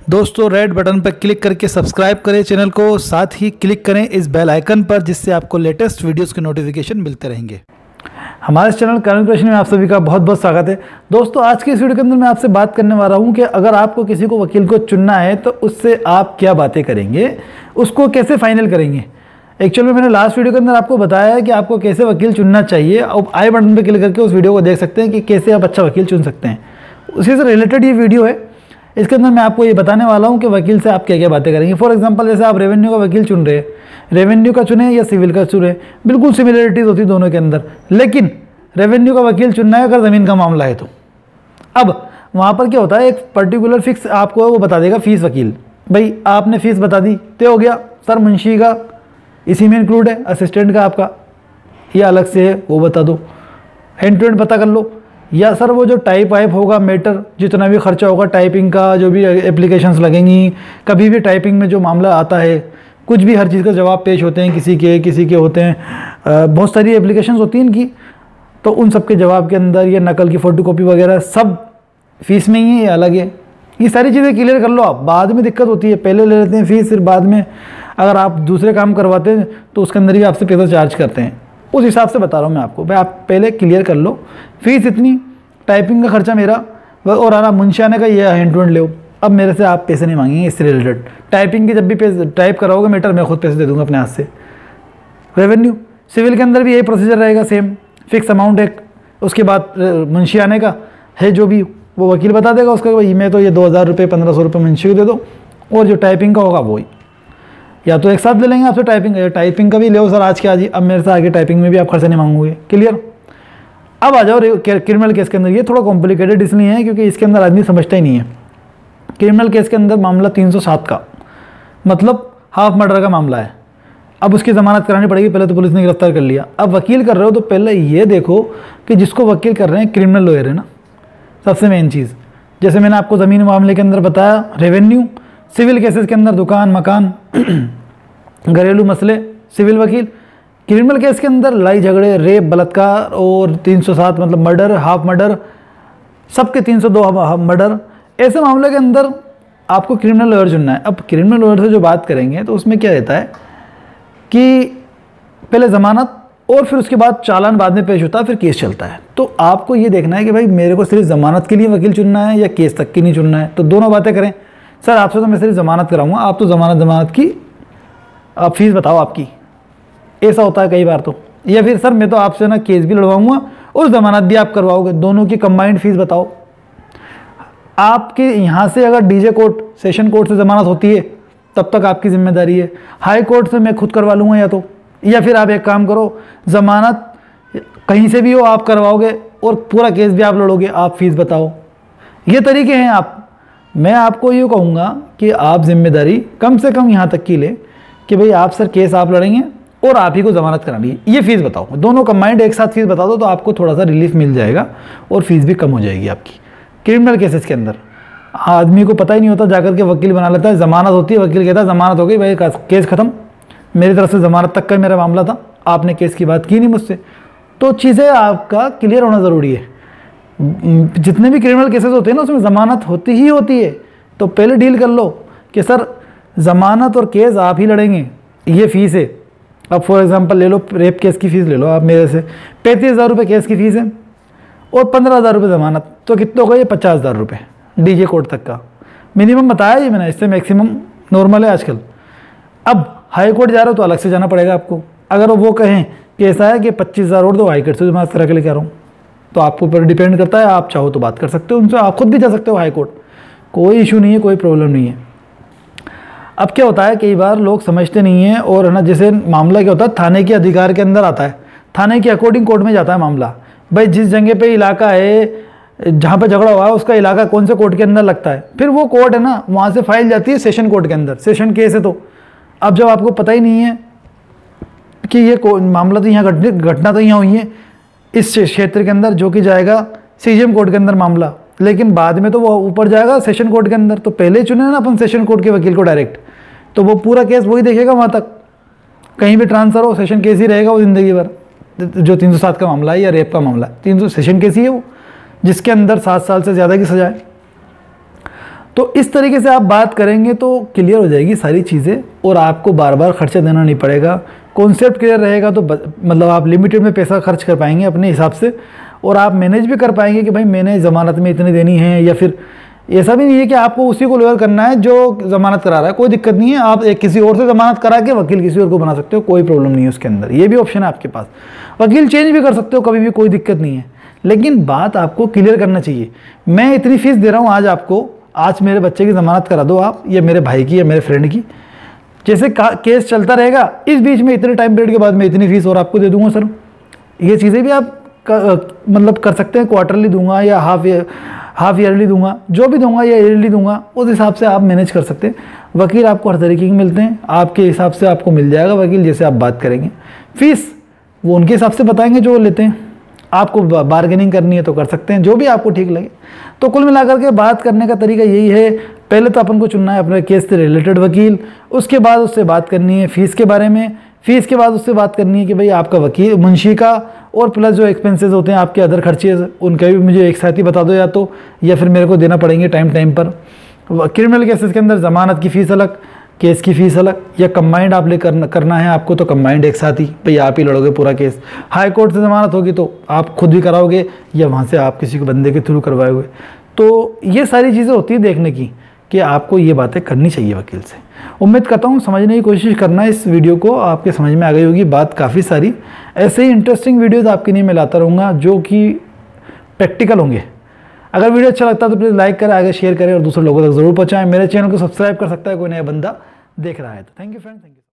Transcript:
दोस्तों red button पर click करके सब्सक्राइब करें चैनल को, साथ ही क्लिक करें इस बेल आइकन पर जिससे आपको लेटेस्ट वीडियोस के नोटिफिकेशन मिलते रहेंगे। हमारे चैनल करेंट क्वेश्चन में आप सभी का बहुत बहुत स्वागत है। दोस्तों आज की इस वीडियो के अंदर मैं आपसे बात करने वाला हूं कि अगर आपको किसी को वकील को चुनना है तो उससे आप क्या बातें करेंगे, उसको कैसे फाइनल करेंगे। एक्चुअल में मैंने लास्ट वीडियो के अंदर आपको बताया है कि आपको कैसे वकील चुनना चाहिए। अब आई बटन पर क्लिक करके उस वीडियो को देख सकते हैं कि कैसे आप अच्छा वकील चुन सकते हैं। उसी से रिलेटेड ये वीडियो है। इसके अंदर मैं आपको ये बताने वाला हूँ कि वकील से आप क्या क्या बातें करेंगे। फॉर एग्जांपल जैसे आप रेवेन्यू का वकील चुन रहे हैं, रेवेन्यू का चुने या सिविल का चुने, बिल्कुल सिमिलरिटीज़ होती है दोनों के अंदर, लेकिन रेवेन्यू का वकील चुनना है अगर ज़मीन का मामला है तो। अब वहाँ पर क्या होता है, एक पर्टिकुलर फिक्स आपको वो बता देगा फीस वकील। भाई आपने फ़ीस बता दी तो हो गया। सर मुंशी का इसी में इंक्लूड है, असिस्टेंट का आपका या अलग से है वो बता दो, हैंड टू हैंड पता कर लो। या सर वो जो टाइप वाइप होगा, मैटर जितना भी खर्चा होगा टाइपिंग का, जो भी एप्लीकेशंस लगेंगी, कभी भी टाइपिंग में जो मामला आता है, कुछ भी हर चीज़ का जवाब पेश होते हैं, किसी के होते हैं, बहुत सारी एप्लीकेशंस होती हैं इनकी, तो उन सब के जवाब के अंदर ये नकल की फ़ोटोकॉपी वगैरह सब फीस में ही है, अलग है। ये सारी चीज़ें क्लियर कर लो आप, बाद में दिक्कत होती है। पहले ले लेते हैं फीस, फिर बाद में अगर आप दूसरे काम करवाते हैं तो उसके अंदर भी आपसे पैसा चार्ज करते हैं। उस हिसाब से बता रहा हूँ मैं आपको। भाई आप पहले क्लियर कर लो, फीस इतनी, टाइपिंग का खर्चा मेरा, और आना मुंशी आने का ये हैंड टू हैंड लो। अब मेरे से आप पैसे नहीं मांगेंगे इससे रिलेटेड। टाइपिंग के जब भी पैसे टाइप कराओगे मैटर, मैं खुद पैसे दे दूँगा अपने हाथ से। रेवेन्यू सिविल के अंदर भी यही प्रोसीजर रहेगा, सेम फिक्स अमाउंट है। उसके बाद मुंशी आने का है जो भी वो वकील बता देगा उसका, भाई मैं तो ये 2000 रुपये 1500 रुपये मुंशी को दे दो, और जो टाइपिंग का होगा वही, या तो एक साथ ले लेंगे आपसे टाइपिंग का भी ले सर आज के आज ही। अब मेरे से आगे टाइपिंग में भी आप खर्चा नहीं मांगोगे। क्लियर। अब आ जाओ क्रिमिनल केस के अंदर। ये थोड़ा कॉम्प्लिकेटेड इसलिए है क्योंकि इसके अंदर आदमी समझता ही नहीं है। क्रिमिनल केस के अंदर मामला 307 का मतलब हाफ मर्डर का मामला है। अब उसकी ज़मानत करानी पड़ेगी। पहले तो पुलिस ने गिरफ्तार कर लिया, अब वकील कर रहे हो तो पहले ये देखो कि जिसको वकील कर रहे हैं क्रिमिनल लॉयर है ना, सबसे मेन चीज़। जैसे मैंने आपको ज़मीन मामले के अंदर बताया रेवेन्यू, सिविल केसेस के अंदर दुकान मकान घरेलू मसले सिविल वकील, क्रिमिनल केस के अंदर लड़ाई झगड़े, रेप, बलात्कार, और 307 मतलब मर्डर, हाफ मर्डर, सबके 302 मर्डर। ऐसे मामले के अंदर आपको क्रिमिनल लॉयर चुनना है। अब क्रिमिनल लॉयर से जो बात करेंगे तो उसमें क्या रहता है कि पहले ज़मानत और फिर उसके बाद चालान बाद में पेश होता है, फिर केस चलता है। तो आपको ये देखना है कि भाई मेरे को सिर्फ ज़मानत के लिए वकील चुनना है या केस तक की नहीं चुनना है। तो दोनों बातें करें। सर आपसे तो मैं सिर्फ ज़मानत कराऊंगा, आप तो ज़मानत की आप फीस बताओ आपकी, ऐसा होता है कई बार तो। या फिर सर मैं तो आपसे ना केस भी लड़वाऊंगा और ज़मानत भी आप करवाओगे, दोनों की कंबाइंड फीस बताओ। आपके यहाँ से अगर डीजे कोर्ट सेशन कोर्ट से ज़मानत होती है तब तक आपकी जिम्मेदारी है, हाई कोर्ट से मैं खुद करवा लूँगा या फिर आप एक काम करो, ज़मानत कहीं से भी हो आप करवाओगे और पूरा केस भी आप लड़ोगे, आप फीस बताओ। ये तरीके हैं। मैं आपको ये कहूँगा कि आप जिम्मेदारी कम से कम यहाँ तक की ले कि भाई आप सर केस आप लड़ेंगे और आप ही को ज़मानत करानी है, ये फीस बताओ। दोनों कंबाइंड एक साथ फीस बता दो तो आपको थोड़ा सा रिलीफ मिल जाएगा और फीस भी कम हो जाएगी आपकी। क्रिमिनल केसेस के अंदर आदमी को पता ही नहीं होता, जाकर के वकील बना लेता है, ज़मानत होती है, वकील कहता है ज़मानत हो गई भाई, केस ख़त्म, मेरी तरफ से ज़मानत तक का मेरा मामला था, आपने केस की बात की नहीं मुझसे। तो चीज़ें आपका क्लियर होना ज़रूरी है। जितने भी क्रिमिनल केसेस होते हैं ना उसमें ज़मानत होती ही होती है। तो पहले डील कर लो कि सर ज़मानत और केस आप ही लड़ेंगे, ये फ़ीस है। अब फॉर एग्जांपल ले लो, रेप केस की फ़ीस ले लो आप मेरे से, 35,000 रुपये केस की फ़ीस है और 15,000 रुपये ज़मानत, तो कितने हो गए, 50,000 रुपये डीजे कोर्ट तक का मिनिमम बताया ही मैंने, इससे मैक्सिमम नॉर्मल है आजकल। अब हाई कोर्ट जा रहे हो तो अलग से जाना पड़ेगा आपको। अगर वो कहें कि ऐसा है कि 25,000 और दो, हाई कोर्ट से जमा करा के लेके आ रहा हूँ, तो आपके ऊपर डिपेंड करता है। आप चाहो तो बात कर सकते हो उनसे, आप खुद भी जा सकते हो हाई कोर्ट, कोई इशू नहीं है, कोई प्रॉब्लम नहीं है। अब क्या होता है, कई बार लोग समझते नहीं हैं, और है ना, जैसे मामला क्या होता है थाने के अधिकार के अंदर आता है, थाने के अकॉर्डिंग कोर्ट में जाता है मामला। भाई जिस जगह पे इलाका है जहाँ पे झगड़ा हुआ है उसका इलाका कौन से कोर्ट के अंदर लगता है, फिर वो कोर्ट है ना वहाँ से फाइल जाती है सेशन कोर्ट के अंदर, सेशन केस है। तो अब जब आपको पता ही नहीं है कि ये मामला तो यहाँ घटना तो यहाँ हुई है इस क्षेत्र के अंदर, जो कि जाएगा सीजीएम कोर्ट के अंदर मामला, लेकिन बाद में तो वो ऊपर जाएगा सेशन कोर्ट के अंदर। तो पहले चुने ना अपन सेशन कोर्ट के वकील को डायरेक्ट, तो वो पूरा केस वही देखेगा, वहाँ तक कहीं भी ट्रांसफ़र हो सेशन केस ही रहेगा वो ज़िंदगी भर। जो 307 का मामला है या रेप का मामला है, 300 सेशन केस ही है वो, जिसके अंदर 7 साल से ज़्यादा की सजा है। तो इस तरीके से आप बात करेंगे तो क्लियर हो जाएगी सारी चीज़ें और आपको बार बार खर्चा देना नहीं पड़ेगा। कॉन्सेप्ट क्लियर रहेगा तो मतलब आप लिमिटेड में पैसा खर्च कर पाएंगे अपने हिसाब से, और आप मैनेज भी कर पाएंगे कि भाई मैंने ज़मानत में इतनी देनी है, या फिर ऐसा भी नहीं है कि आपको उसी को लेवल करना है जो ज़मानत करा रहा है। कोई दिक्कत नहीं है, आप एक किसी और से ज़मानत करा के वकील किसी और को बना सकते हो, कोई प्रॉब्लम नहीं है उसके अंदर। ये भी ऑप्शन है आपके पास, वकील चेंज भी कर सकते हो कभी भी, कोई दिक्कत नहीं है। लेकिन बात आपको क्लियर करना चाहिए, मैं इतनी फीस दे रहा हूँ आज आपको, आज मेरे बच्चे की ज़मानत करा दो आप, या मेरे भाई की या मेरे फ्रेंड की, जैसे केस चलता रहेगा इस बीच में इतने टाइम पीरियड के बाद मैं इतनी फीस और आपको दे दूंगा सर। ये चीज़ें भी आप मतलब कर सकते हैं, क्वार्टरली दूंगा या हाफ ईयरली दूंगा, जो भी दूंगा या ईयरली दूंगा, उस हिसाब से आप मैनेज कर सकते हैं। वकील आपको हर तरीके के मिलते हैं, आपके हिसाब से आपको मिल जाएगा वकील, जैसे आप बात करेंगे। फीस वो उनके हिसाब से बताएंगे जो वो लेते हैं, आपको बार्गेनिंग करनी है तो कर सकते हैं, जो भी आपको ठीक लगे। तो कुल मिलाकर के बात करने का तरीका यही है, पहले तो अपन को चुनना है अपने केस से रिलेटेड वकील, उसके बाद उससे बात करनी है फीस के बारे में, फीस के बाद उससे बात करनी है कि भाई आपका वकील मुंशी का और प्लस जो एक्सपेंसेस होते हैं आपके अदर खर्चे, उनका भी मुझे एक साथ ही बता दो, या फिर मेरे को देना पड़ेंगे टाइम पर। क्रिमिनल केसेस के अंदर ज़मानत की फ़ीस अलग, केस की फ़ीस अलग, या कंबाइंड आप ले करना है आपको तो कंबाइंड एक साथ ही, भाई आप ही लड़ोगे पूरा केस। हाई कोर्ट से ज़मानत होगी तो आप खुद भी कराओगे या वहाँ से आप किसी को बंदे के थ्रू करवाओगे। तो ये सारी चीज़ें होती है देखने की कि आपको ये बातें करनी चाहिए वकील से। उम्मीद करता हूँ समझने की कोशिश करना, इस वीडियो को आपके समझ में आ गई होगी बात काफ़ी सारी। ऐसे ही इंटरेस्टिंग वीडियोज़ आपके लिए मैं लाता रहूँगा जो कि प्रैक्टिकल होंगे। अगर वीडियो अच्छा लगता है तो प्लीज़ लाइक करें, आगे शेयर करें और दूसरे लोगों तक ज़रूर पहुँचाएं। मेरे चैनल को सब्सक्राइब कर सकता है कोई नया बंदा देख रहा है तो। Thank you friends, thank you.